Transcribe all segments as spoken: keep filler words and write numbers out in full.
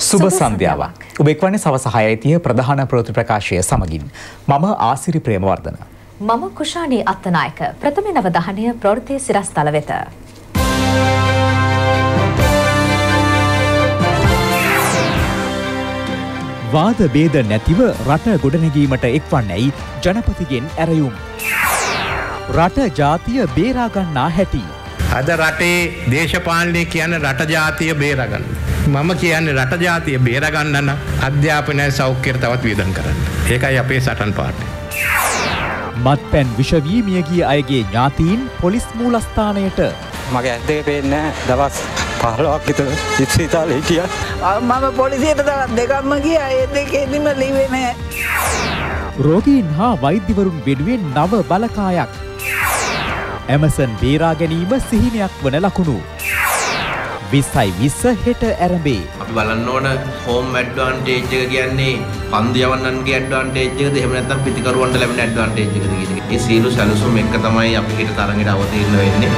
සුබ සන්ධ්‍යාවක්. ඔබ එක්වන්නේ සවස හයයි තිහ ප්‍රධාන ප්‍රවෘත්ති ප්‍රකාශය සමගින් මම ආසිරි ප්‍රේමවර්ධන. මම කුෂාණී අත්තනායක. ප්‍රථම නවධානය ප්‍රවෘත්ති සිරස්තල වෙත. වාද ભેද නැතිව රට ගොඩනැගීමට එක්වන්නේයි ජනපතිගෙන් ඇරයුම්. රට ජාතිය බේරා ගන්නා හැටි. අද රටේ දේශපාලනය කියන්නේ රට ජාතිය බේරගන්න. මම කියන්නේ රට ජාතිය බේරගන්න නම් අධ්‍යාපනය සෞඛ්‍යයට තවත් වියදම් කරන්න. ඒකයි අපේ සටන් පාඩේ. මත්පැන් විෂ වී මිය ගිය අයගේ ඥාතීන් පොලිස් මූලස්ථානයට. මගේ ඇස් දෙක පේන්නේ දවස් පහළොවක් විතර ඉස්පිරිතාලේ හිටියා. මම පොලිසියට දවස් දෙකක්ම ගියා. ඒ දෙකේදීම ලිව්වේ නැහැ. රෝගීන් හා වෛද්‍යවරුන් වෙනුවෙන් නව බලකායක්. ඇමසන් බේරා ගැනීම සිහිනයක් වන ලකුණු. විස්සයි විස්ස හෙට ඇරඹේ. අපි බලන්න ඕන හෝම් ඇඩ්වාන්ටේජ් එක කියන්නේ පන්දු යවන්නන්ගේ ඇඩ්වාන්ටේජ් එකද එහෙම නැත්නම් පිටිකරුවන්ට ලැබෙන ඇඩ්වාන්ටේජ් එකද කියන එක. මේ සීළු සැලසුම් එක තමයි අපි හිත තරඟයට අවතීර්ණ වෙන්නේ.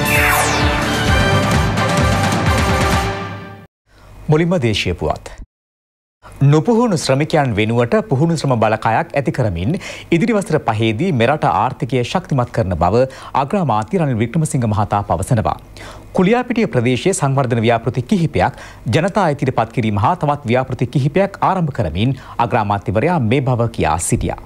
මුලින්ම දේශීය පුවත්. නොපුහුණු ශ්‍රමිකයන් වෙනුවට පුහුණු ශ්‍රම බලකායක් ඇති කරමින් ඉදිරි වසර පහේදී මෙරට ආර්ථිකය ශක්තිමත් කරන බව අග්‍රාමාත්‍ය රනිල් වික්‍රමසිංහ මහතා පවසනවා. කුලියාපිටිය ප්‍රදේශයේ සංවර්ධන ව්‍යාපෘති කිහිපයක් ජනතා අයිතියට පත් කිරීම හා තවත් ව්‍යාපෘති කිහිපයක් ආරම්භ කරමින් අග්‍රාමාත්‍යවරයා මේ බව කියා සිටියා.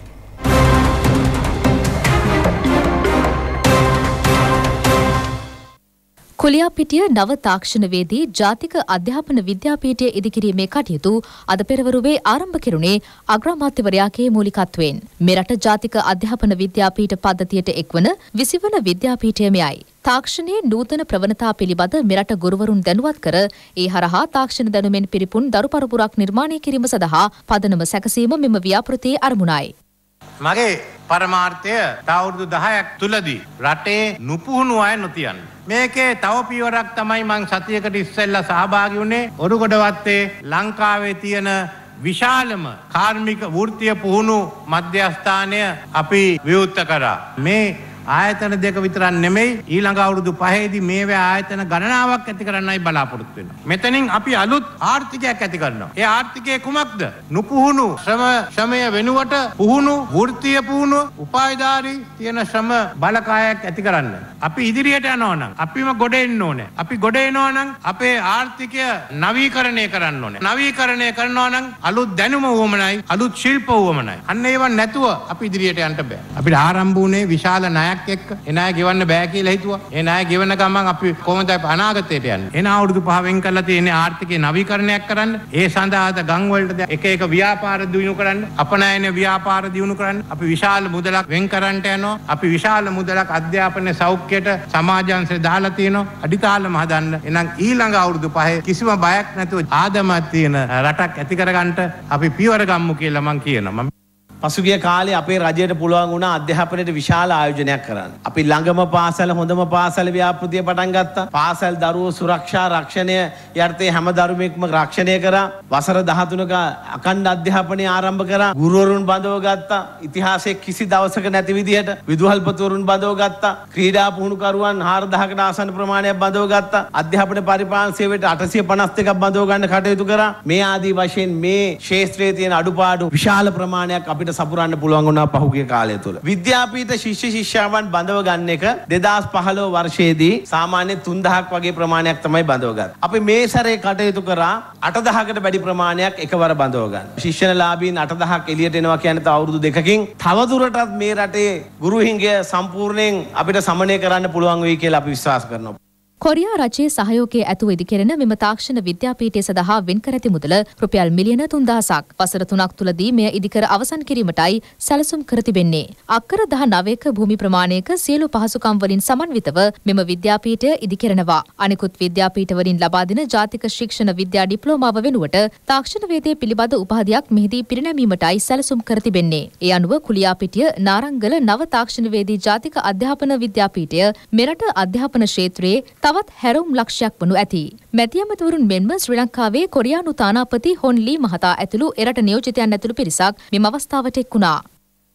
කුලියාපිටිය නව තාක්ෂණවේදී ජාතික අධ්‍යාපන විද්‍යාපීඨය ඉදිකිරීමේ කටයුතු අද පෙරවරුවේ ආරම්භ කෙරුණේ අග්‍රාමාත්‍යවරයාගේ මූලිකත්වයෙන්. මෙරට ජාතික අධ්‍යාපන විද්‍යාපීඨ පද්ධතියට එක්වන විසිවන විද්‍යාපීඨය මෙයයි. තාක්ෂණයේ නූතන ප්‍රවණතා පිළිබඳ මෙරට ගුරුවරුන් දැනුවත් කර ඒ හරහා තාක්ෂණ දැනුමෙන් පිරිපුන් දරු පරපුරක් නිර්මාණය කිරීම සඳහා පදනම සැකසීම මෙම ව්‍යාපෘතියේ අරමුණයි. මගේ පරමාර්ථය අවුරුදු දහයක් තුලදී රටේ නුපුහුණු අය නොතියන්න. මේකේ තව පියවරක් තමයි මං සතියකට ඉස්සෙල්ලා සහභාගී වුණේ. ඔරුගොඩවත්තේ ලංකාවේ තියෙන විශාලම කාර්මික වෘත්තීය පුහුණු මධ්‍යස්ථානය අපි විවෘත කරා. මේ ආයතන දෙක විතරක් නෙමෙයි ඊළඟ අවුරුදු පහේදී මේවා ආයතන ගණනාවක් ඇති කරන්නයි බලාපොරොත්තු වෙනවා. මෙතනින් අපි අලුත් ආර්ථිකයක් ඇති කරනවා. ඒ ආර්ථිකය කුමක්ද? නුපුහුණු ශ්‍රම ශ්‍රමය වෙනුවට පුහුණු වෘත්තීය පුහුණු උපායධාරී තියෙන ශ්‍රම බලකායක් ඇති කරන්න. අපි ඉදිරියට යනවා නම් අපිම ගොඩ එන්න ඕනේ. අපි ගොඩ එනවා නම් අපේ ආර්ථිකය නවීකරණය කරන්න ඕනේ. නවීකරණය කරනවා නම් අලුත් දැනුම වුවමනයි අලුත් ශිල්ප වුවමනයි. අන්න ඒවා නැතුව අපි ඉදිරියට යන්න බෑ. අපිට ආරම්භ වුණේ විශාල ණයක් එක්ක ඒ ණය ගෙවන්න බෑ කියලා හිතුවා. ඒ ණය ගෙවන ගමන් අපි කොහොමද අනාගතයට යන්නේ? එන අවුරුදු පහ වෙන් කරලා තියෙන ආර්ථිකේ නවීකරණයක් කරන්න. ඒ සඳහා ගම් වලට එක එක ව්‍යාපාර දියුණු කරන්න, අපනයන ව්‍යාපාර දියුණු කරන්න. අපි විශාල මුදලක් වෙන් කරන්නට යනවා. අපි විශාල මුදලක් අධ්‍යාපන සෞඛ්‍යයට සමාජාංශය දාලා තියෙනවා. අඩිතාලම හදන්න. එහෙනම් ඊළඟ අවුරුදු පහේ කිසිම බයක් නැතුව ආදමක් තියෙන රටක් ඇති කරගන්න අපි පියවර ගම්මු කියලා මම කියනවා. පසුගිය කාලේ අපේ රජයට පුළුවන් වුණා අධ්‍යාපනයට විශාල ආයෝජනයක් කරන්න. අපි ළඟම පාසල හොඳම පාසල ව්‍යාපෘතිය පටන් ගත්තා. පාසල් දරුවෝ සුරක්ෂා රක්ෂණය යටතේ හැම දරුවෙක්ම රක්ෂණය කරා. වසර දහතුනක අඛණ්ඩ අධ්‍යාපනය ආරම්භ කරා. ගුරුවරුන් බඳව ගත්තා. ඉතිහාසයේ කිසි දවසක නැති විදිහට විදුහල්පතිවරුන් බඳව ගත්තා. ක්‍රීඩා පුහුණුකරුවන් හාරදහකට ආසන්න ප්‍රමාණයක් බඳව ගත්තා. අධ්‍යාපන පරිපාලන සේවයට අටසිය පනස් දෙකක් බඳව ගන්න කටයුතු කරා. මේ ආදී වශයෙන් මේ ක්ෂේත්‍රයේ තියෙන අඩුපාඩු විශාල ප්‍රමාණයක් අපිට සපුරන්න පුළුවන් වුණා පහුගිය කාලය තුල. විද්‍යාපීඨ ශිෂ්‍ය ශිෂ්‍යාවන් බඳව ගන්න එක දෙදාස් පහළොව වර්ෂයේදී සාමාන්‍ය තුන්දහක් වගේ ප්‍රමාණයක් තමයි බඳව ගත්තේ. අපි මේ සැරේ කටයුතු කරා අටදහකට වැඩි ප්‍රමාණයක් එකවර බඳව ගන්න. ශිෂ්‍යලාභීන් අටදහක් එළියට එනවා කියන්නේ තව අවුරුදු දෙකකින් තවදුරටත් මේ රටේ ගුරු හිඟය සම්පූර්ණයෙන් අපිට සමනය කරන්න පුළුවන් වෙයි කියලා අපි විශ්වාස කරනවා. කොරියා රජයේ සහයෝගය ඇතුව ඉදිකෙරෙන මෙම තාක්ෂණ විද්‍යාපීඨය සඳහා වෙන් කර ඇති මුදල රුපියල් මිලියන තුන්දහසක් වසර තුනක් තුලදී මෙය ඉදිකර අවසන් කිරීමටයි සැලසුම් කර තිබෙන්නේ. අක්කර දහ නවයක භූමි ප්‍රමාණයක සියලු පහසුකම් වලින් සමන්විතව මෙම විද්‍යාපීඨය ඉදිකරනවා. අනිකුත් විද්‍යාපීඨ වලින් ලබා දෙන ජාතික ශික්ෂණ විද්‍යා ඩිප්ලෝමාව වෙනුවට තාක්ෂණ වේදයේ පිළිබඳ උපාධියක් මෙහිදී පිරිනැමීමටයි සැලසුම් කර තිබෙන්නේ. ඒ අනුව කුලියාපිටිය නාරංගල නව තාක්ෂණ වේදී ජාතික අධ්‍යාපන විද්‍යාපීඨය මෙරට අධ්‍යාපන ක්ෂේත්‍රයේ තවත් හැරවුම් ලක්ෂයක් වනු ඇති. මැති ඇමතිවරුන් මෙන්ම ශ්‍රී ලංකාවේ කොරියානු තානාපති හොන් ලී මහතා ඇතුළු එරට නියෝජිතයන් ඇතුළු පිරිසක් මෙම අවස්ථාවට එක් වුණා.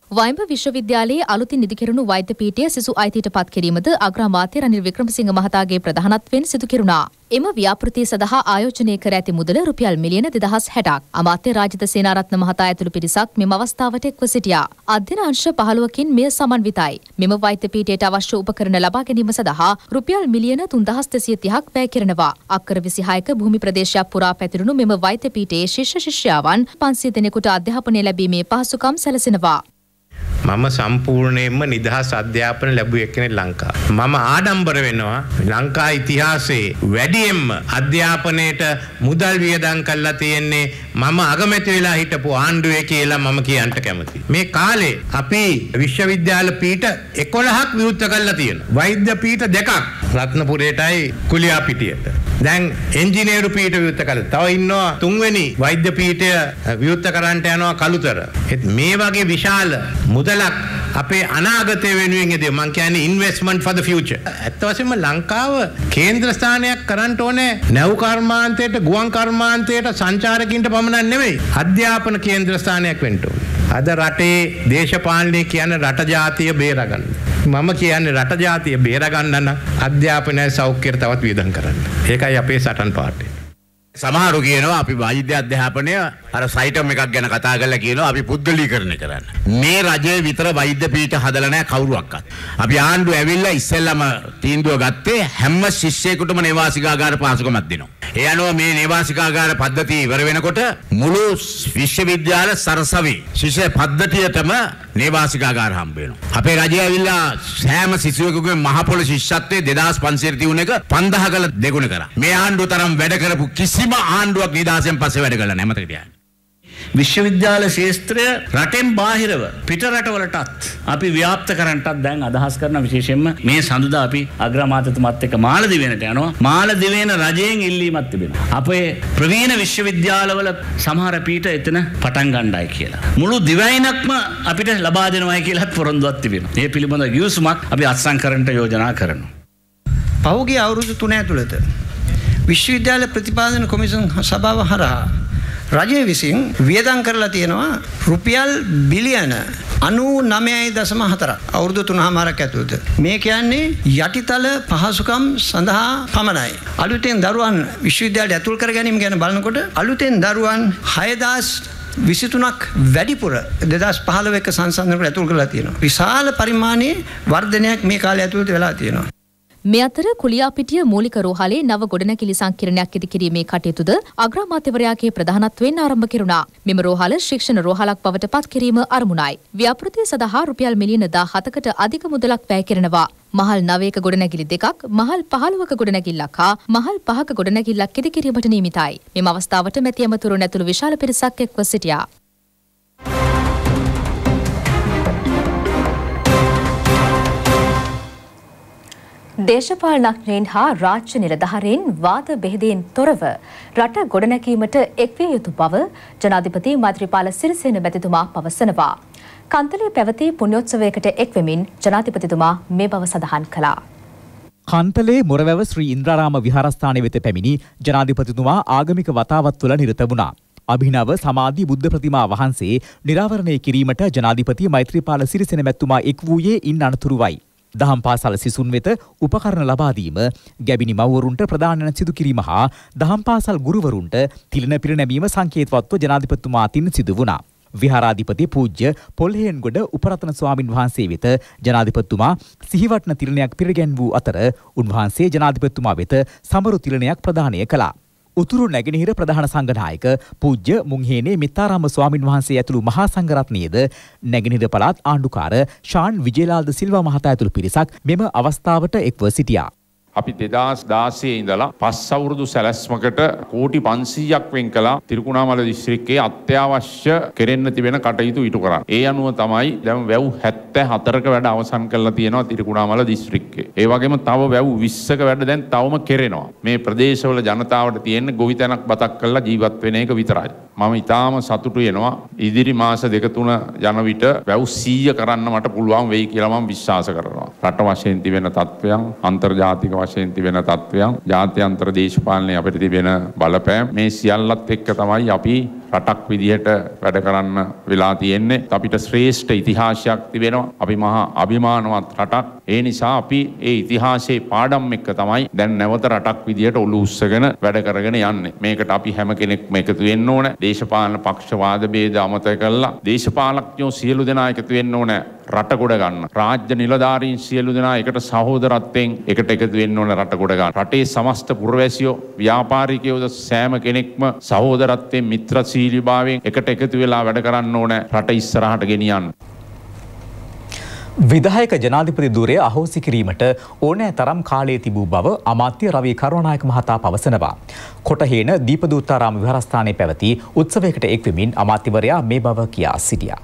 වයිඹ විශ්වවිද්‍යාලයේ අලුතින් ඉදිකෙරුණු වෛද්‍ය පීඨය සිසු අයිතියට පත් කිරීමද අග්‍රාමාත්‍ය රනිල් වික්‍රමසිංහ මහතාගේ ප්‍රධානත්වයෙන් සිදු කෙරුණා. එම ව්‍යාපෘතිය සඳහා ආයෝජනය කර ඇති මුදල රුපියල් මිලියන දෙදහස් හැටක්. අමාත්‍ය රාජිත සේනාරත්න මහතා ඇතුළු පිරිසක් මෙම අවස්ථාවට එක්ව සිටියා. අධ්‍යයන අංශ පහළොවකින් මෙය සමන්විතයි. මෙම වෛද්‍ය පීඨයට අවශ්‍ය උපකරණ ලබා ගැනීම සඳහා රුපියල් මිලියන තුන්දහස් දෙසිය තිහක් වැය කරනවා. අක්කර විසිහයක භූමි ප්‍රදේශයක් පුරා පැතිරුණු මෙම වෛද්‍ය පීඨයේ ශිෂ්‍ය ශිෂ්‍යාවන් පන්සිය දෙනෙකුට අධ්‍යාපනය ලැබීමේ පහසුකම් සැලසෙනවා. මම සම්පූර්ණයෙන්ම නිදහස් අධ්‍යාපන ලැබුවේ කෙනෙක් ලංකාව. මම ආඩම්බර වෙනවා ලංකා ඉතිහාසයේ වැඩියෙන්ම අධ්‍යාපනයට මුදල් වියදම් කරලා තියෙන්නේ මම අගමැති වෙලා හිටපු ආණ්ඩුවේ කියලා මම කියන්න කැමතියි. මේ කාලේ අපි විශ්වවිද්‍යාල පීඨ එකොළහක් විවෘත කරලා තියෙනවා. වෛද්‍ය පීඨ දෙකක් රත්නපුරේටයි කුලියාපිටියට. දැන් එන්ජිනේරු පීඨ විවෘත කරලා තව ඉන්නවා තුන්වෙනි වෛද්‍ය පීඨය විවෘත කරන්නට යනවා කළුතර. මේ වගේ විශාල මුදලක් අපේ අනාගතය වෙනුවෙන් එදේ මං කියන්නේ ඉන්වෙස්ට්මන්ට් ෆොර් ද ෆියුචර්. ඇත්ත වශයෙන්ම ලංකාව කේන්ද්‍ර ස්ථානයක් කරන්න ඕනේ නැව් කර්මාන්තයට, ගුවන් කර්මාන්තයට, සංචාරකින්ට පමණක් නෙවෙයි. අධ්‍යාපන කේන්ද්‍ර ස්ථානයක් වෙන්න ඕනේ. අද රටේ දේශපාලනය කියන්නේ රට ජාතිය බේරගන්න. මම කියන්නේ රට ජාතිය බේරගන්න නම් අධ්‍යාපනය සෞඛ්‍යයට තවත් වියදම් කරන්න. ඒකයි අපේ සටන් පාඩේ. සමහරු කියනවා අපි වෛද්‍ය අධ්‍යාපනය අර සයිටම් එකක් ගැන කතා කරලා කියනවා අපි පුද්ගලීකරණය කරන්න. මේ රජයේ විතර වෛද්‍ය පීඨ හදලා නැහැ කවුරුවක්වත්. අපි ආණ්ඩුව ඇවිල්ලා ඉස්සෙල්ලාම තීන්දුව ගත්තේ හැම ශිෂ්‍යයෙකුටම නේවාසිකාගාර පහසුකමක් දෙනවා. ඒ අනුව මේ නේවාසිකාගාර පද්ධතිය ඉවර වෙනකොට මුළු විශ්වවිද්‍යාල සරසවි ශිෂ්‍ය පද්ධතියටම නේවාසිකාගාර හම්බ වෙනවා. අපේ රජය ඇවිල්ලා සෑම සිසුවෙකුගේ මහ පොළ ශිෂ්‍යත්වයේ දෙදාස් පන්සියයට තියුණ එක පන්දාහකල දෙගුණ කරා. මේ ආණ්ඩුව තරම් වැඩ කරපු කිසිම ආණ්ඩුවක් නිදහසෙන් පස්සේ වැඩ කළා නැහැ මතක තියාගන්න. විශ්වවිද්‍යාල ශාස්ත්‍රය රටෙන් බාහිරව පිට රටවලටත් අපි ව්‍යාප්ත කරන්නටත් දැන් අදහස් කරන විශේෂයෙන්ම මේ සඳුදා අපි අග්‍රාමාත්‍යතුමත් එක්ක මාලදිවයිනට යනවා. මාලදිවයින රජයෙන් ඉල්ලීමක් තිබෙනවා. අපේ ප්‍රවීණ විශ්වවිද්‍යාලවල සමහර පීඨ එතන පටන් ගන්නයි කියලා. මුළු දිවයිනක්ම අපිට ලබා දෙනවයි කියලාත් පොරොන්දුවක් තිබෙනවා. මේ පිළිබඳ ගිවිසුමක් අපි අත්සන් කරන්නට යෝජනා කරනවා. පහුගිය අවුරුදු තුන ඇතුළත විශ්වවිද්‍යාල ප්‍රතිපාදන කොමිසම් සභාව හරහා රජය විසින් වියදම් කරලා තියෙනවා රුපියල් බිලියන අනූනවයයි දශම හතරක් අවුරුදු තුනමාරක් ඇතුළත. මේ කියන්නේ යටිතල පහසුකම් සඳහා පමණයි. අලුතෙන් දරුවන් විශ්වවිද්‍යාලයට ඇතුල් කර ගැනීම ගැන බලනකොට අලුතෙන් දරුවන් හයදාස් විසිතුනක් වැඩිපුර දෙදාස් පහළොව එක සංසන්දනයකට ඇතුල් කරලා තියෙනවා. විශාල පරිමාණයේ වර්ධනයක් මේ කාලය ඇතුළත වෙලා තියෙනවා. මේ අතර කුලියාපිටිය මූලික රෝහලේ නව ගොඩනැගිලි සංකීර්ණයක් ඉදිකිරීමේ කටයුතුද අග්‍රාමාත්‍යවරයාගේ ප්‍රධානත්වයෙන් ආරම්භ කෙරුණා. මෙම රෝහල ශික්ෂණ රෝහලක් බවට පත් කිරීම අරමුණයි. ව්‍යාපෘතිය සඳහා රුපියල් මිලියන දාහතකට අධික මුදලක් වැය කරනවා. මහල් නවයක ගොඩනැගිලි දෙකක්, මහල් පහළොවක ගොඩනැගිල්ලක් හා මහල් පහක ගොඩනැගිල්ලක් ඉදිකිරීමට නියමිතයි. මෙම අවස්ථාවට මැති ඇමතුරුන් ඇතුළු විශාල පිරිසක් එක්ව සිටියා. දේශපාලනඥයින් හා රාජ්‍ය නිලධාරීන් වාද බෙහෙදයෙන් තොරව රට ගොඩනැගීමට එක්විය යුතු බව ජනාධිපති මෛත්‍රීපාල සිරිසේන මැතිතුමා පවසනවා. කන්තලේ පැවති පුණ්‍යෝත්සවයකට එක්වෙමින් ජනාධිපතිතුමා මේ බව සඳහන් කළා. කන්තලේ මොරවැව ශ්‍රී ඉන්ද්‍රාරාම විහාරස්ථානය වෙත පැමිණි ජනාධිපතිතුමා ආගමික වතාවත් තුළ නිරත වුණා. අභිනව සමාධි බුද්ධ ප්‍රතිමා වහන්සේ නිරාවරණය කිරීමට ජනාධිපති මෛත්‍රීපාල සිරිසේන මැතිතුමා එක් වූයේ ඉන් අනතුරුවයි. දහම් පාසල් සිසුන් වෙත උපකරණ ලබා දීම, ගැබිනි මව්වරුන්ට ප්‍රදානන සිදු කිරීම හා දහම් පාසල් ගුරුවරුන්ට තිලන පිරිනැමීම සංකේතවත්ව ජනාධිපතිතුමා අතින් සිදු වුණා. විහාරාධිපති පූජ්‍ය පොල්හෙයන්ගොඩ උපරතන ස්වාමින් වහන්සේ වෙත ජනාධිපතිතුමා සිහිවටන තිලනයක් පිරිගැන් වූ අතර උන්වහන්සේ ජනාධිපතිතුමා වෙත සමරු තිලනයක් ප්‍රදානය කළා. උතුරු නැගෙනහිර ප්‍රධාන සංඝනායක පූජ්‍ය මුංහේනේ මිත්තාරාම ස්වාමින් වහන්සේ ඇතුළු මහා සංඝරත්නයේද නැගෙනහිර පළාත් ආණ්ඩුකාර ශාන් විජේලාල්ද සිල්වා මහතා ඇතුළු පිරිසක් මෙම අවස්ථාවට එක්ව සිටියා. අපි දෙදාස් දාසයේ ඉඳලා පස් අවුරුදු සැලැස්මකට කෝටි පන්සීයක් වෙන් කළා තිරිකුණාමල දිස්ත්‍රික්කයේ අත්‍යවශ්‍ය කෙරෙන්න තිබෙන කටයුතු ඉටු කරා. ඒ අනුව තමයි දැන් වැව් හැත්තෑ හතරක වැඩ අවසන් කරලා තියෙනවා තිරිකුණාමල දිස්ත්‍රික්කයේ. ඒ වගේම තව වැව් විස්සක වැඩ දැන් තවම කෙරෙනවා. මේ ප්‍රදේශවල ජනතාවට තියෙන ගොවිතැනක් බතක් කරලා ජීවත් වෙන එක විතරයි. මම ඊටාම සතුටු වෙනවා. ඉදිරි මාස දෙක තුන යන විට වැව් සීය කරන්න මට පුළුවන් වෙයි කියලා මම විශ්වාස කරනවා. රට වශයෙන් තිබෙන තත්ත්වයන් අන්තර්ජාතික වශයෙන් තිබෙන තත්ත්වයන් ජාත්‍යන්තර දේශපාලනයේ අපිට තිබෙන බලපෑම් මේ සියල්ලත් එක්ක තමයි අපි රටක් විදිහට වැඩ කරන්න වෙලා තියෙන්නේ. අපිට ශ්‍රේෂ්ඨ ඉතිහාසයක් තිබෙනවා. අපි මහා අභිමානවත් රටක්. ඒ නිසා අපි ඒ ඉතිහාසයේ පාඩම් එක්ක තමයි දැන් නැවත රටක් විදිහට ඔලු උස්සගෙන වැඩ කරගෙන යන්නේ. මේකට අපි හැම කෙනෙක්ම එකතු වෙන්න ඕන. දේශපාලන පක්ෂවාද ભેද අමතක කරලා දේශපාලඥයෝ සියලු දෙනා එකතු වෙන්න ඕන. රට ගොඩ ගන්න. රාජ්‍ය නිලධාරීන් සියලු දෙනා එකට සහෝදරත්වයෙන් එකට එකතු වෙන්න ඕන රට ගොඩ ගන්න. රටේ සමස්ත පුරවැසියෝ ව්‍යාපාරිකයෝද සෑම කෙනෙක්ම සහෝදරත්වයෙන් මිත්‍රශීලීභාවයෙන් එකට එකතු වෙලා වැඩ කරන්න ඕන රට ඉස්සරහට ගෙනියන්න. විධායක ජනාධිපති ධුරය අහෝසි කිරීමට ඕනෑ තරම් කාලයේ තිබූ බව අමාත්‍ය රවී කරුණානායක මහතා පවසනවා. කොටහේන දීපදූතාරාම විහාරස්ථානයේ පැවති උත්සවයකට එක්වෙමින් අමාත්‍යවරයා මේ බව කියා සිටියා.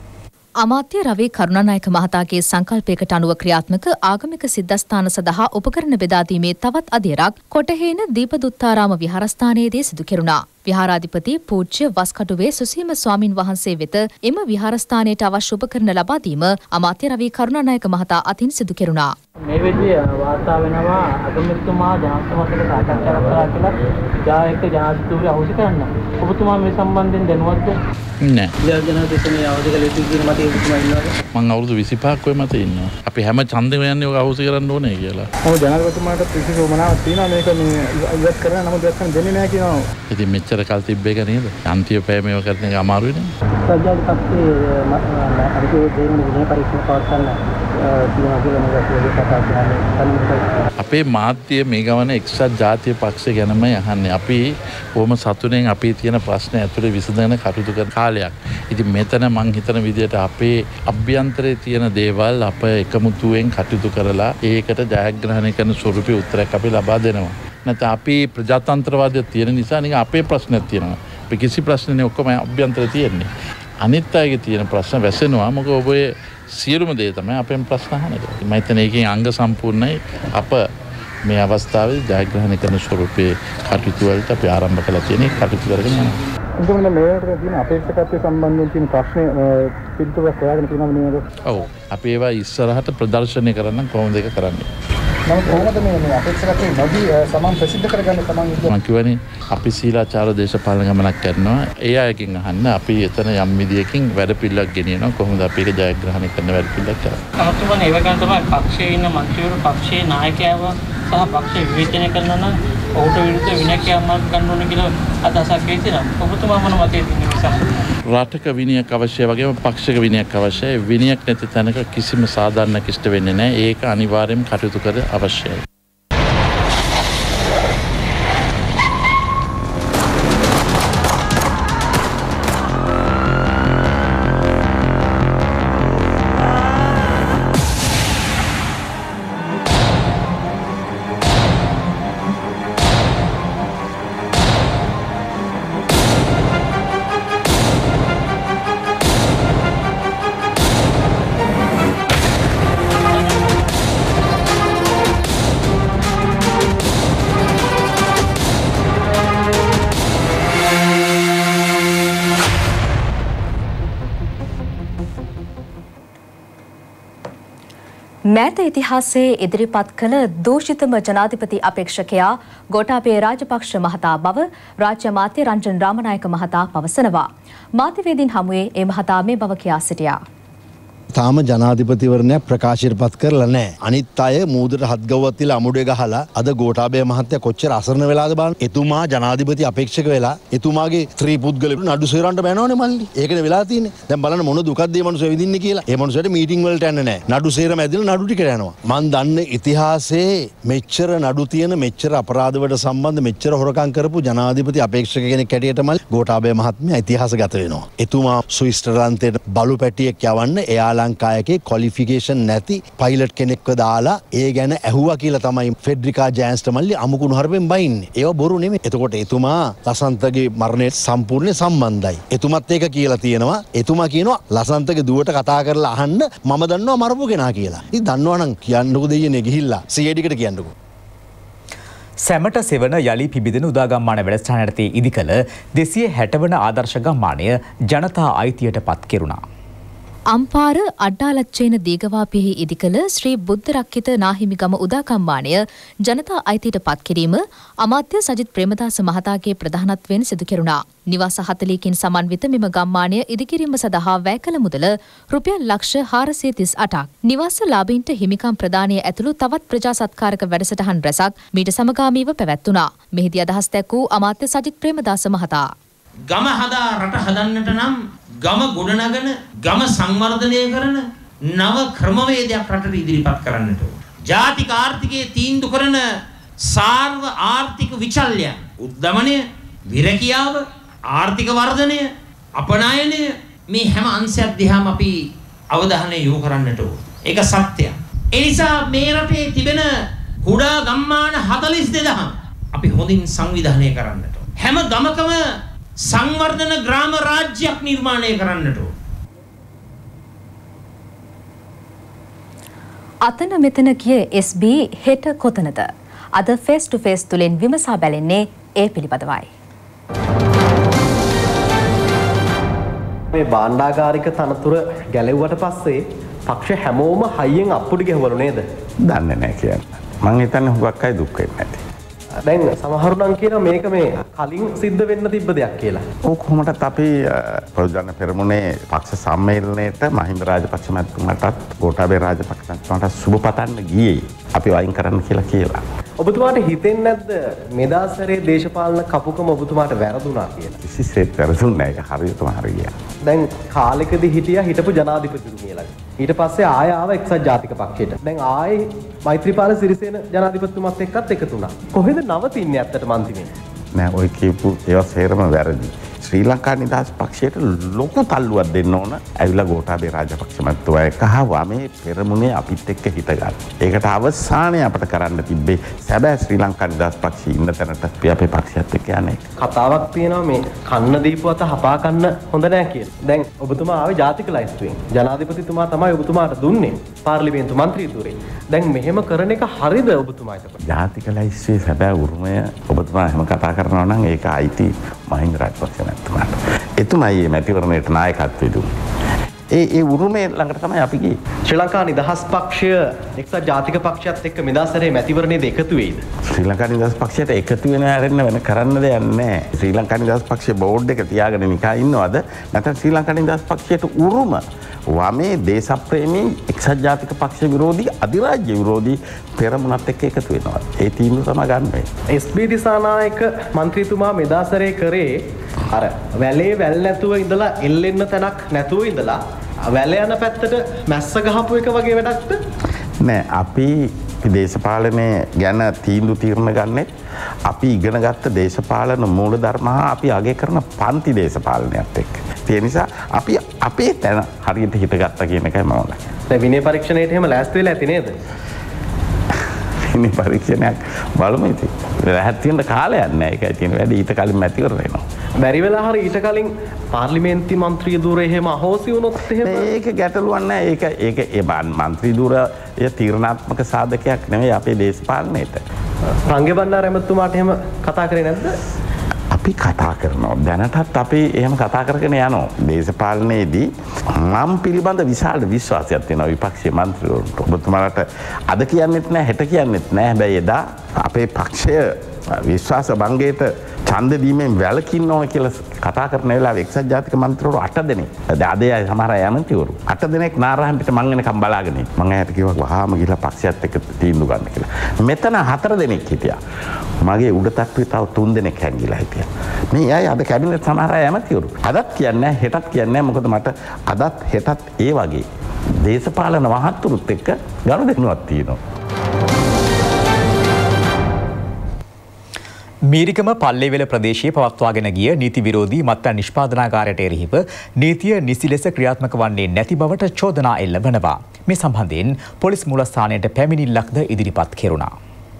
අමාත්‍ය රවී කරුණානායක මහතාගේ සංකල්පයකට අනුව ක්‍රියාත්මක ආගමික සිද්ධස්ථාන සඳහා උපකරණ බෙදා දීමේ තවත් අධිරක් කොටහේන දීපදුත්තාරාම විහාරස්ථානයේදී සිදු කෙරුණා. විහාරාධිපති පූජ්‍ය වස්කටුවේ සුසීම ස්වාමින් වහන්සේ වෙත එම විහාරස්ථානයට අවශ්‍ය උපකරණ ලබා දීම අමාත්‍ය රවී කරුණානායක මහතා අතින් සිදු කෙරුණා. මේ වෙද්දී වාර්තා වෙනවා අගමැතිතුමා ජනාධිපතිට සාකච්ඡා කරලා කියලා විධායක ජනාධිපතිතුමා අහෝසි කරන්න. ඔබතුමා මේ සම්බන්ධයෙන් දැනුවත්ද? නෑ. විධායක ජනාධිපතිතුමා අවදි කළ යුතු කියන මතය ඔබතුමා ඉන්නවද? මම අවුරුදු විසිපහක් ඔය මතේ ඉන්නවා. අපි හැම ඡන්දෙම යන්නේ ඔය අහෝසි කරන්න ඕනේ කියලා. ඔව් ජනාධිපතිතුමාට කිසිම උමනාවක් තියෙනවා මේක මේ ඉවත් කරන්න නමුත් ඉවත් කරන්න දෙන්නේ නැහැ කියනවා. ඉතින් මෙච්චර කල් තිබ්බ එක නේද? අන්තිම පැය මේව කරන එක අමාරුයි නේ. සජ්ජාද පස්සේ අරිකෝ දෙන්නේ විනය පරීක්ෂණ පවත්වන්න තියෙනවා කියලා මම කතා කරන්නේ. අපේ මාධ්‍ය මේ ගමන එක්සත් ජාතික පක්ෂය ගැනමයි අහන්නේ. අපි කොහොම සතුටෙන් අපේ තියෙන ප්‍රශ්න ඇතුලේ විසඳගෙන කටයුතු කරන කාලයක්. ඉතින් මෙතන මං හිතන විදිහට අපේ අභ්‍යන්තරයේ තියෙන දේවල් අප එකමුතුවෙන් කටයුතු කරලා ඒකට ජයග්‍රහණය කරන ස්වරූපී උත්තරයක් අපි ලබා දෙනවා. නැත්නම් අපි ප්‍රජාතන්ත්‍රවාදය තියෙන නිසා නිකන් අපේ ප්‍රශ්නයක් තියෙනවා. අපි කිසි ප්‍රශ්නනේ ඔක්කොම අභ්‍යන්තරේ තියෙන්නේ. අනිත් අයගේ තියෙන ප්‍රශ්න වැසෙනවා. මොකද ඔබේ සියලුම දේ තමයි අපෙන් ප්‍රශ්න අහන එක. මම හිතන්නේ ඒකෙන් අංග සම්පූර්ණයි අප මේ අවස්ථාවේදී ජයග්‍රහණය කරන ස්වරූපයේ කටයුතු වලට අපි ආරම්භ කළා තියෙන කටයුතු කරගෙන යනවා. එතකොට මේකට තියෙන අපේක්ෂකත්වය සම්බන්ධයෙන් තියෙන ප්‍රශ්න පිළිතුරක් හොයාගෙන තියෙනවද නේද? ඔව්. අපි ඒවා ඉස්සරහට ප්‍රදර්ශනය කරන්න කොහොමද ඒක කරන්නේ? නමුත් කොහොමද මේ මේ අපේක්ෂකත්වය නොදී සමන් ප්‍රසිද්ධ කරගන්න සමන් මම කියවනේ අපි සීලාචාර දේශපාලන ගමනක් කරනවා. ඒ අයකින් අහන්න අපි එතන යම් විදියකින් වැඩ පිළිලක් ගෙනියනවා. කොහොමද අපි ඒක ජයග්‍රහණය කරන වැඩ පිළිලක් කරන්නේ? අමතුමනේ ඒ වගේම තමයි පක්ෂයේ ඉන්න මන්ත්‍රීවරු පක්ෂයේ නායකයව සහ පක්ෂ විවේචනය කරනවා නම් ඔහුට විරුද්ධ විනය ක්‍රියාමාර්ග ගන්න ඕන කියලා අදහසක් තියෙනවා. ඔබතුමා මොන මතයද තියෙන්නේ? රටක විනයක් අවශ්‍යයි වගේම පක්ෂික විනයක් අවශ්‍යයි. විනයක් නැති තැනක කිසිම සාධාරණයක් ඉෂ්ට වෙන්නේ නැහැ. ඒක අනිවාර්යයෙන්ම කටයුතු කර අවශ්‍යයි. මෑත ඉතිහාසයේ ඉදිරිපත් කළ දූෂිතම ජනාධිපති අපේක්ෂකයා ගෝඨාභය රාජපක්ෂ මහතා බව රාජ්‍ය අමාත්‍ය රංජන් රාමනායක මහතා පවසනවා. මාධ්‍යවේදීන් හමුවේ ඒ මහතා මේ බව කියා සිටියා. තාම ජනාධිපතිවරණයක් ප්‍රකාශයට පත් කරලා නැහැ. අනිත් අය මූදට හත් ගව්වක් තියලා අමුඩේ ගහලා අද ගෝඨාභය මහත්තයා කොච්චර අසරණ වෙලාද බලන්න. එතුමා ජනාධිපති අපේක්ෂක වෙලා එතුමාගේ ස්ත්‍රී පුද්ගලයන්ට නඩු සේරන්න බෑනවනේ මල්ලි. ඒකනේ වෙලා තියෙන්නේ. දැන් බලන්න මොන දුකක්ද මේ මනුස්සයා විඳින්නේ කියලා. ඒ මනුස්සයාට මීටින් වලට යන්නේ නැහැ. නඩු සේරම ඇදලා නඩු ටිකට යනවා. මන් දන්නේ ඉතිහාසයේ මෙච්චර නඩු තියෙන මෙච්චර අපරාධ වලට සම්බන්ධ මෙච්චර හොරකම් කරපු ජනාධිපති අපේක්ෂක කෙනෙක් හැටියට මල්ලි ගෝඨාභය මහත්මයා ඉතිහාසගත වෙනවා. එතුමා ස්විස්තරලන්තයට බලු පැටියෙක් යවන්න එයාලා ලංකාවේ ක්වොලිෆිකේෂන් නැති පයිලට් කෙනෙක්ව දාලා ඒ ගැන ඇහුවා කියලා තමයි ෆෙඩරිකා ජයන්ස්ට මල්ලි අමුකුණු හරපෙන් බයින්නේ. ඒව බොරු නෙමෙයි. එතකොට එතුමා ලසන්තගේ මරණයට සම්පූර්ණ සම්බන්ධයි. එතුමත් ඒක කියලා තියෙනවා. එතුමා කියනවා ලසන්තගේ දුවට කතා කරලා අහන්න මම දන්නවා මරපු කෙනා කියලා. ඉතින් දන්නවනම් කියන්නකෝ දෙයියනේ ගිහිල්ලා සී ආයි ඩිකට කියන්නකෝ. සැමට සෙවන යලි පිබිදෙන උදාගම්මාන වැඩසටහනට ඉදිකළ දෙසිය හැට වන ආදර්ශ ගම්මානය ජනතා අයිතියට පත් කෙරුණා. අම්පාර අඩ්ඩාලච්චේන දීගවාපියෙහි ඉදිකළ ශ්‍රී බුද්ධ රක්කිත නාහිමිගම උදාකම්මානය ජනතා අයිතියට පත් කිරීම අමාත්‍ය සජිත් ප්‍රේමදාස මහතාගේ ප්‍රධානත්වයෙන් සිදු කෙරුණා. නිවාස හතළිහකින් සමන්විත මෙම ගම්මානය ඉදිකිරීම සඳහා වැය කළ මුදල රුපියල් ලක්ෂ හාරසිය තිස් අටක්. නිවාස ලාභීන්ට හිමිකම් ප්‍රදානය ඇතුළු තවත් ප්‍රජා සත්කාරක වැඩසටහන් රැසක් මීට සමගාමීව පැවැත්වුණා. මෙහිදී අදහස් දැක්වූ අමාත්‍ය සජිත් ප්‍රේමදාස මහතා ගම හදා රට හදන්නට නම් ගම ගොඩනගන ගම සංවර්ධනය කරන නව ක්‍රමවේදයක් රටට ඉදිරිපත් කරන්නට ඕන. ජාතික ආර්ථිකයේ තීන්දුව කරන සාර්ව ආර්ථික විචල්‍ය උද්දමනය විරකියාව ආර්ථික වර්ධනය අපනයනය මේ හැම අංශයක් දිහාම අපි අවධානය යොමු කරන්නට ඕන. ඒක සත්‍යයක්. ඒ නිසා මේ රටේ තිබෙන කුඩා ගම්මාන හතළිස් දෙදහම් අපි හොඳින් සංවිධානය කරන්නට ඕන. හැම ගමකම සංවර්ධන ග්‍රාම රාජ්‍යයක් නිර්මාණය කරන්නට ඕන. අතන මෙතන කිය එස් බී හෙට කොතනද? අද ෆේස් ටු ෆේස් තුලින් විමසා බැලෙන්නේ ඒ පිළිබඳවයි. මේ භාණ්ඩාගාරික තනතුර ගැලෙව්වට පස්සේ පක්ෂ හැමෝම හයියෙන් අප්පුඩි ගැහුවලු නේද? දන්නේ නැහැ කියන්නේ. මං හිතන්නේ හුඟක් අය දුක් වෙන්නේ නැති. දැන් සමහරු නම් කියනවා මේක මේ කලින් සිද්ධ වෙන්න තිබ්බ දෙයක් කියලා. ඔව් කොහොමදත් අපි ප්‍රජාන පෙරමුණේ පක්ෂ සම්මේලනයේට මහින්ද රාජපක්ෂ මැතිතුමාටත් ගෝඨාභය රාජපක්ෂ මැතිතුමාටත් සුබ පතන්න ගියේ. අපි වයින් කරන්න කියලා කියලා. ඔබතුමාට හිතෙන්නේ නැද්ද මෙදාසරේ දේශපාලන කපුකම ඔබතුමාට වැරදුනා කියලා? කිසිසේත් වැරදුන්නේ නැහැ. ඒක හරියටම හරියට. දැන් කාලෙකදී හිටියා හිටපු ජනාධිපතිතුමියලා. ඊට පස්සේ ආය ආව එක්සත් ජාතික පක්ෂයට. දැන් ආයේ මෛත්‍රීපාල සිරිසේන ජනාධිපතිතුමත් එක්කත් එකතු වුණා. කොහෙද නවතින්නේ ඇත්තටම අන්තිමේ? නෑ ඔය කියපු ඒවා සේරම වැරදි. ශ්‍රී ලංකා නිදහස් පක්ෂයට ලොකු තල්ලුවක් දෙන්න ඕන. ඇවිල්ලා ගෝඨාභය රාජපක්ෂ මැතිතුමා එක්කහවා මේ පෙරමුණේ අපිත් එක්ක හිට ගන්න. ඒකට අවසානයේ අපිට කරන්න තිබ්බේ සැබෑ ශ්‍රී ලංකා නිදහස් පක්ෂයේ ඉන්න තැනට අපි අපේ පක්ෂයත් එක්ක යන්නේ. කතාවක් තියෙනවා මේ කන්න දීපු අත හපා කන්න හොඳ නෑ කියලා. දැන් ඔබතුමා ආවේ ජාතික ලයිස්තුවෙන්. ජනාධිපතිතුමා තමයි ඔබතුමාට දුන්නේ පාර්ලිමේන්තු මන්ත්‍රී ධුරේ. දැන් මෙහෙම කරන එක හරිද ඔබතුමා එතකොට? ජාතික ලයිස්තුවේ සැබෑ උරුමය ඔබතුමා එහෙම කතා කරනවා නම් ඒක අයිති මහින්ද රාජපක්ෂ මැතිතුමාට. එතුමයි මේ මැතිවරණයට නායකත්වය දුන්නේ. ඒ ඒ උරුමේ ළඟට තමයි අපි ගියේ. ශ්‍රී ලංකා නිදහස් පක්ෂය එක්සත් ජාතික පක්ෂයත් එක්ක මෙදාසරේ මැතිවරණයේද එකතු වෙයිද? ශ්‍රී ලංකා නිදහස් පක්ෂයට එකතු වෙන හැරෙන්න වෙන කරන්න දෙයක් නැහැ. ශ්‍රී ලංකා නිදහස් පක්ෂයේ බෝඩ් එක තියාගෙන නිකන් ඉන්නවද? නැත්නම් ශ්‍රී ලංකා නිදහස් පක්ෂයට උරුම වමේ දේශප්‍රේමී එක්සත් ජාතික පක්ෂ විරෝධී අධිරාජ්‍ය විරෝධී පෙරමුණත් එක්ක එකතු වෙනවා. ඒ තීන්දුව තමයි ගන්න. එස් බී දිසානායක මන්ත්‍රීතුමා මෙදාසරේ කරේ අර වැලේ වැල් නැතුව ඉඳලා එල්ලෙන්න තැනක් නැතුව ඉඳලා වැල යන පැත්තට මැස්ස ගහපු එක වගේ වැඩක්ද? නෑ අපි දේශපාලනය ගැන තීන්දුව తీරන ගන්නෙ අපි ඉගෙන ගත්ත දේශපාලන මූලධර්ම හා අපි අගය කරන පන්ති දේශපාලනයත් එක්ක. ඒ නිසා අපි අපේ තැන හරියට හිතගත්තා කියන එකයි මම ඕනේ. දැන් විනය පරීක්ෂණයට එහෙම ලෑස්ති වෙලා ඇති නේද? විනය පරීක්ෂණයක් බලමු ඉතින්. රැහත් වෙන කාලයක් නෑ ඒකයි තියෙන වැඩි ඊට කලින් මැතිවර වෙනවා. බැරි වෙලා හරි ඊට කලින් පාර්ලිමේන්තු මන්ත්‍රී ධුරය එහෙම අහෝසි වුණොත් එහෙම ඒක ගැටලුවක් නෑ. ඒක ඒක ඒ මන්ත්‍රී ධුරය තීරණාත්මක සාධකයක් නෙමෙයි අපේ දේශපාලනයේට. රංගේ බණ්ඩාර එමෙතුමාට එහෙම කතා කරේ නැද්ද? අපි කතා කරනවා. දැනටත් අපි එහෙම කතා කරගෙන යනවා. දේශපාලනයේදී මම පිළිබඳ විශාල විශ්වාසයක් තියෙනවා විපක්ෂයේ මන්ත්‍රීවරුන්ට. ඔබතුමාලට අද කියන්නෙත් නෑ හෙට කියන්නෙත් නෑ. හැබැයි එදා අපේ පක්ෂය විශ්වාස භංගයට ඡන්ද දීමෙන් වැළකින්න ඕන කියලා කතා කරන වෙලාවේ එක්සත් ජාතික මන්ත්‍රීවරු අට දෙනෙක්. අද අය සමහර අය ඇමතිවරු අට දෙනෙක් නාරහන් පිට මං එනකම් බලාගෙන ඉන්නේ. මං ඇයට කිව්වා වහාම ගිහලා පක්ෂයත් එක්ක තීන්දුව ගන්න කියලා. මෙතන හතර දෙනෙක් හිටියා. මගේ උඩ තට්ටුවේ තව තුන් දෙනෙක් හැංගිලා හිටියා. මේ අය අද කැබිනට් සමහර අය ඇමතිවරු. අදත් කියන්නේ හෙටත් කියන්නේ මොකද මට අදත් හෙටත් ඒ වගේ දේශපාලන මහත්තුරුත් එක්ක ගනුදෙනුවක් තියෙනවා. මීරිකම පල්ලේවෙල ප්‍රදේශයේ පවත්වාගෙන ගිය නීති විරෝධී මත්පැන් නිෂ්පාදනාගාරයට එරෙහිව නීතිය නිසි ලෙස ක්‍රියාත්මක වන්නේ නැති බවට චෝදනා එල්ල වනවා. මේ සම්බන්ධයෙන් පොලිස් මූලස්ථානයට පැමිණිල්ලක්ද ඉදිරිපත් කෙරුණා.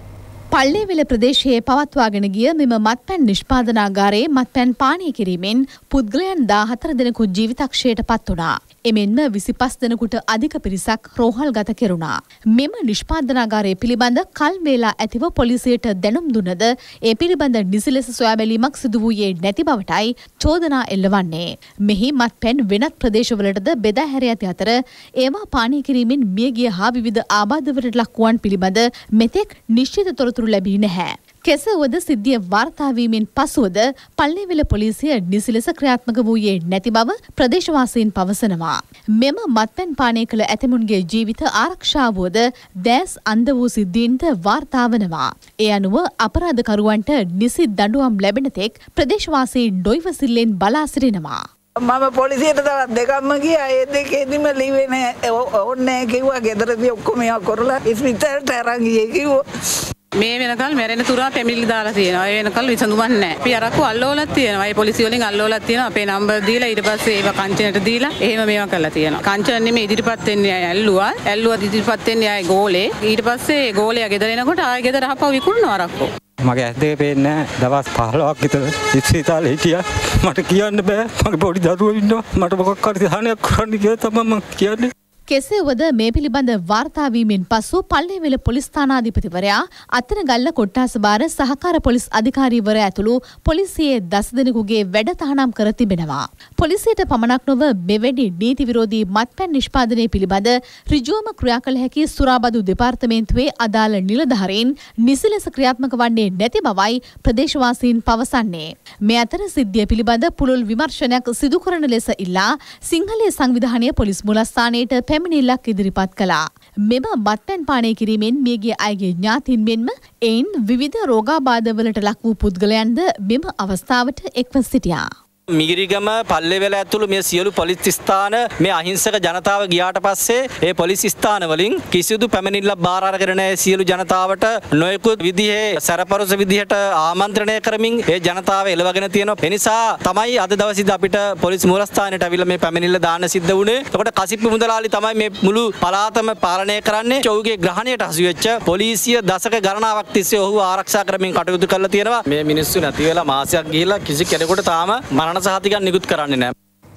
පල්ලේවිල ප්‍රදේශයේ පවත්වාගෙන ගිය මෙම මත්පැන් නිෂ්පාදනාගාරයේ මත්පැන් පානය කිරීමෙන් පුද්ගලයන් දාහතර දෙනෙකු ජීවිතක්ෂයට පත් වුණා. එමෙන්ම විසිපස් දෙනෙකුට අධික පිරිසක් රෝහල්ගත කෙරුණා. මෙම නිෂ්පාදනාගාරය පිළිබඳ කල් වේලා ඇතිව පොලිසියට දැනුම් දුන්නද ඒ පිළිබඳ නිසි ලෙස සොයා බැලීමක් සිදු වූයේ නැති බවටයි චෝදනා එල්ලවන්නේ. මෙහි මත්පැන් වෙනත් ප්‍රදේශවලටද බෙදා හැර ඇති අතර ඒවා පානය කිරීමෙන් මියගිය හා විවිධ ආබාධවලට ලක්වුවන් පිළිබඳ මෙතෙක් නිශ්චිත තොරතුරු ලැබී නැහැ. කෙසේ වුවද සිද්ධිය වාර්තා වීමෙන් පසුවද පල්ලේවිල පොලිසිය නිසි ලෙස ක්‍රියාත්මක වූයේ නැති බව ප්‍රදේශවාසීන් පවසනවා. මෙම මත්පැන් පානය කළ ඇතමුන්ගේ ජීවිත ආරක්ෂා වුවද දැස් අන්ධ වූ සිද්ධීන්ද වාර්තා වනවා. ඒ අනුව අපරාධකරුවන්ට නිසි දඬුවම් ලැබෙන තෙක් ප්‍රදේශවාසීන් ඩොයිවසිල්ලෙන් බලා සිටිනවා. මම පොලිසියට දවස් දෙකක්ම ගියා. ඒ දෙකේදීම ලිව්වේ නෑ. ඕන්නේ නෑ කිව්වා. ගෙදරදී ඔක්කොම ඒවා කරලා ඉස්පිරිතාලට අරන් ගියේ කිව්වා. මේ වෙනකල් මැරෙන තුරා පැමිණිලි දාලා තියෙනවා. ඒ වෙනකල් විසඳුමක් නැහැ. අපි අරක්කු අල්ලවලක් තියෙනවා. ඒ පොලිසිය වලින් අල්ලවලක් තියෙනවා. අපේ නම්බර් දීලා ඊට පස්සේ ඒව කංචනට දීලා එහෙම මේවා කරලා තියෙනවා. කංචන නෙමෙයි ඉදිරිපත් වෙන්නේ අය ඇල්ලුවා. ඇල්ලුවා ඉදිරිපත් වෙන්නේ අය ගෝලේ. ඊට පස්සේ ගෝලයා ගෙදර එනකොට ආයෙ ගෙදර හපව විකුණනවා අරක්කු. මගේ ඇස් දෙක පේන්නේ නැහැ. දවස් පහළොවක් විතර ඉස්පිරිතාලේ හිටියා. මට කියන්න බෑ. මගේ පොඩි දරුවෝ ඉන්නවා. මට මොකක් හරි සහනයක් කරන්න කියලා තමයි මම කියන්නේ. කෙසේ වුවද මේ පිළිබඳ වාර්තා වීමෙන් පසු පල්ලේවිල පොලිස් ස්ථානාධිපතිවරයා අත්තනගල්ල කොට්ටාස බාර සහකාර පොලිස් අධිකාරීවරයා ඇතුළු පොලිසියේ දස දෙනෙකුගේ වැඩ තහනම් කර තිබෙනවා. පොලිසියට පමණක් නොව මෙවැනි නීති විරෝධී මත්පැන් නිෂ්පාදනය පිළිබඳ ඍජුවම ක්‍රියා කළ හැකි සුරාබදු දෙපාර්තමේන්තුවේ අදාළ නිලධාරීන් නිසි ලෙස ක්‍රියාත්මක වන්නේ නැති බවයි ප්‍රදේශවාසීන් පවසන්නේ. මේ අතර සිද්ධිය පිළිබඳ පුළුල් විමර්ශනයක් සිදු කරන ලෙස ඉල්ලා සිංහලයේ සංවිධානය පොලිස් මුලස්ථානයට පැමිණිල්ලක් ඉදිරිපත් කළා. මෙම මත්පැන් පානය කිරීමෙන් මියගිය අයගේ ඥාතීන් මෙන්ම එයින් විවිධ රෝගාබාධවලට ලක් වූ පුද්ගලයන්ද මෙම අවස්ථාවට එක්ව සිටියා. මිගිරිගම පල්ලේවැල ඇතුළු මේ සියලු පොලිස් ස්ථාන මේ අහිංසක ජනතාව ගියාට පස්සේ ඒ පොලිස් ස්ථාන වලින් කිසිදු පැමිණිල්ලක් බාර අරගෙන නැහැ. සියලු ජනතාවට නොයෙකුත් විදිහේ සැරපරස විදිහට ආමන්ත්‍රණය කරමින් ඒ ජනතාව එළවගෙන තියෙනවා. ඒ නිසා තමයි අද දවසේදී අපිට පොලිස් මූලස්ථානයට අවිල්ලා මේ පැමිණිල්ල දාන්න සිද්ධ වුණේ. එතකොට කසිප්පු මුදලාලි තමයි මේ මුළු පළාතම පාලනය කරන්නේ. ඔහුගේ ග්‍රහණයට හසු වෙච්ච පොලිසිය දශක ගණනාවක් තිස්සේ ඔහු ආරක්ෂා කරමින් කටයුතු කරලා තියෙනවා. මේ මිනිස්සු නැති වෙලා මාසයක් ගිහිල්ලා කිසි කෙනෙකුට තාම මරණ සහතිකයක් නිකුත් කරන්නේ නැහැ.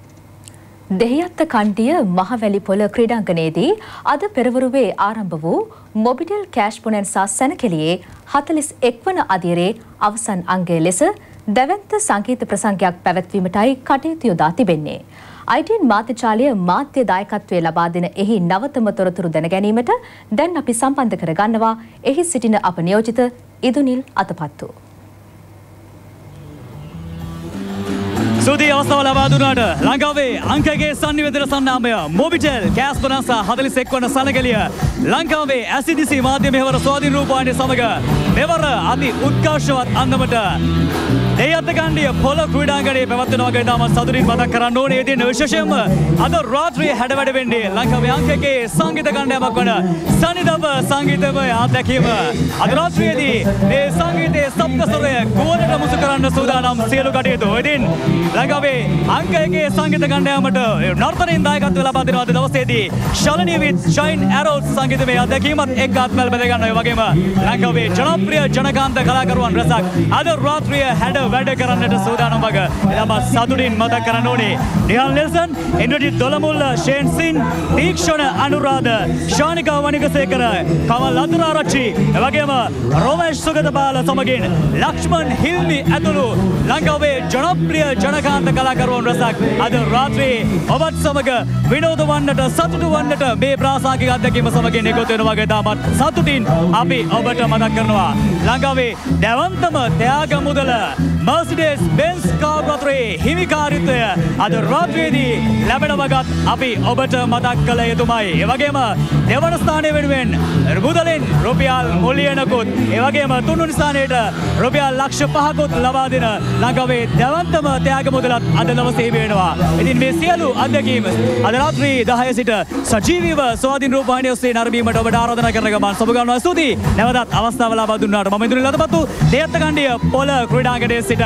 දෙහිඅත්ත කණ්ඩිය මහවැලි පොළ ක්‍රීඩාංගණයේදී අද පෙරවරුවේ ආරම්භ වූ මොබිටෙල් කෑෂ් බොනන්සා සැනකෙළියේ හතළිස් එක් වන අදියරේ අවසන් අංගය ලෙස දැවැන්ත සංගීත ප්‍රසංගයක් පැවැත්වීමටයි කටයුතු යොදා තිබෙන්නේ. I T N මාධ්‍යජාලය මාධ්‍ය දායකත්වයේ ලබා දෙන එහි නවතම තොරතුරු දැන ගැනීමට දැන් අපි සම්බන්ධ කරගන්නවා එහි සිටින අප නියෝජිත ඉදුනිල් අතපත්තු. සුදී අවස්ථාව ලබා දුන්නාට ලංකාවේ අංකයේ සංනිවේදන සන්නාමය මොබිටෙල් කෑස් බොනන්සා හතළිස් එක් වන සලකලිය ලංකාවේ ඇසිදිසි මාධ්‍ය මෙහෙවර ස්වාධීන රූපවාහිනිය සමග මෙවර අති උත්කර්ෂවත් අන්දමට දෙහිඅත්ත කණ්ඩිය පොළ ක්‍රීඩාංගණයේ පැවැත්වෙන වගේ තාමත් සතුටින් මතක් කරන්න ඕනේ. ඒ දින විශේෂයෙන්ම අද රාත්‍රියේ හැඩවැඩ වෙන්නේ ලංකාවේ අංකයේ සංගීත කණ්ඩායමක් වන සනිදව සංගීතමය අත්දැකීම. අද රාත්‍රියේදී මේ සංගීතයේ සප්තස්වරය ගුවනට මුසු කරන්න සූදානම් සියලු කටයුතු. ඉතින් ලංකාවේ අංකයේ සංගීත කණ්ඩායමට නර්තනයෙන් දායකත්වය ලබා දෙන අද දවසේදී ශලනීය විත් ෂයින් ඇරෝස් සංගීතමය අත්දැකීමත් එක් ආත්මල් බෙද ගන්නවා. ඒ වගේම ලංකාවේ ජනප්‍රිය ජනකාන්ත කලාකරුවන් රැසක් අද රාත්‍රිය හැඩ වැඩ කරන්නට සූදානම් වග එළඹ සතුටින් මතක් කරන්න ඕනේ. ඩියන් නෙල්සන්, ඉන්ද්‍රජිත් දොළමුල්ල, ෂේන් සින්, දීක්ෂණ අනුරාධ, ශානිකා වනිකසේකර, කමල් අතුරාරච්චි, එවැගේම රෝමේෂ් සුගතපාල සමගින් ලක්ෂ්මන් හිල්මි ඇතුළු ලංකාවේ ජනප්‍රිය ජනකාන්ත කලාකරුවන් රැසක් අද රාත්‍රියේ ඔබත් සමග විනෝද වන්නට සතුටු වන්නට මේ ප්‍රාසංගික අත්දැකීම සමගින් එකතු වෙන වගේ තාමත් සතුටින් අපි ඔබට මතක් කරනවා. ලංකාවේ දැවන්තම ත්‍යාග මුදල Mercedes Benz කාර් රථයේ හිමිකාරීත්වය අද රාත්‍රියේදී ලැබෙන වගත් අපි ඔබට මතක් කළ යුතුමයි. ඒ වගේම දෙවන ස්ථානය වෙනුවෙන් මුදලින් රුපියල් මිලියනකුත් ඒ වගේම තුන්වෙනි ස්ථානයට රුපියල් ලක්ෂ පහකුත් ලබා දෙන ලංකාවේ දැවන්තම ත්‍යාග මුදලත් අද දවසේ වෙනවා. ඉතින් මේ සියලු අත්දැකීම් අද රාත්‍රී දහය සිට සජීවීව ස්වාධීන රූපවාහිනිය ඔස්සේ නරඹීමට ඔබට ආරාධනා කරන ගමන් සබ ගන්නවා. ස්තුතියි. නැවතත් අවස්ථාව ලබා දුන්නාට මම ඉදිරියට ලදපත්තු දෙහිඅත්ත කණ්ඩිය පොළ ක්‍රීඩාංගණයේ සිට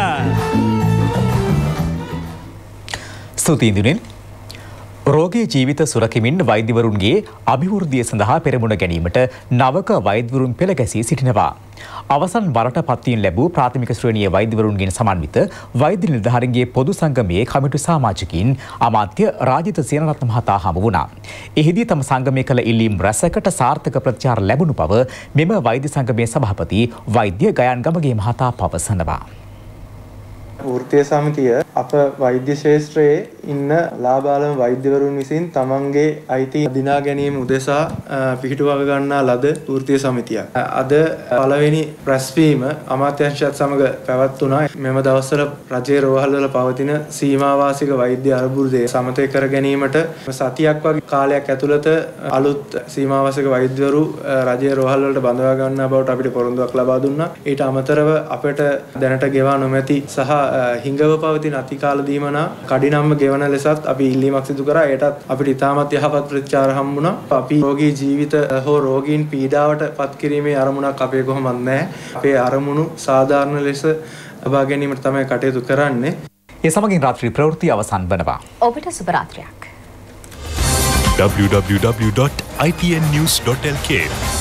ස්තුතියි ඉන්දුනිල්. රෝගී ජීවිත සුරකිමින් වෛද්‍යවරුන්ගේ අභිවෘද්ධිය සඳහා පෙරමුණ ගැනීමට නවක වෛද්‍යවරුන් පෙළ ගැසී සිටිනවා. අවසන් වරට පත්වීම් ලැබූ ප්‍රාථමික ශ්‍රේණියේ වෛද්‍යවරුන්ගෙන් සමන්විත වෛද්‍ය නිලධාරීන්ගේ පොදු සංගමයේ කමිටු සමාජිකින් අමාත්‍ය රාජිත සේනරත්න මහතා හමු වුණා. එහිදී තම සංගමය කළ ඉල්ලීම් රැසකට සාර්ථක ප්‍රතිචාර ලැබුණු බව මෙම වෛද්‍ය සංගමයේ සභාපති වෛද්‍ය ගයන් ගමගේ මහතා පවසනවා. වෘත්තීය සමිතිය අප වෛද්‍ය ශාස්ත්‍රයේ ඉන්න ලාබාලම වෛද්‍යවරුන් විසින් තමන්ගේ අයිති දිනා ගැනීම උදෙසා පිහිටුවා ගන්නා ලද වෘත්තීය සමිතියක්. අද පළවෙනි රැස්වීම අමාත්‍යාංශයත් සමග පැවැත්වුණා. මෙම දවස්වල රජයේ රෝහල් වල පවතින සීමාවාසික වෛද්‍ය අර්බුදය සමතය කර ගැනීමට සතියක් වගේ කාලයක් ඇතුළත අලුත් සීමාවාසික වෛද්‍යවරු රජයේ රෝහල් වලට බඳවා ගන්නා බවට අපිට පොරොන්දුවක් ලබා දුන්නා. ඊට අමතරව අපිට දැනට ගෙවා නොමැති සහ හිඟව පවතින අතිකාල දීමනා කඩිනම්ම ගෙවන ලෙසත් අපි ඉල්ලීමක් සිදු කරා. ඒටත් අපිට ඉතාමත් යහපත් ප්‍රතිචාර හම්බුණා. අපි රෝගී ජීවිත හෝ රෝගීන් පීඩාවට පත් කිරීමේ අරමුණක් අපේ කොහොමත් නැහැ. අපේ අරමුණු සාධාරණ ලෙස ලබා ගැනීමට තමයි කටයුතු කරන්නේ. ඒ සමගින් රාත්‍රී ප්‍රවෘත්ති අවසන් වෙනවා. ඔබට සුබ රාත්‍රියක්. w w w dot i t n news dot l k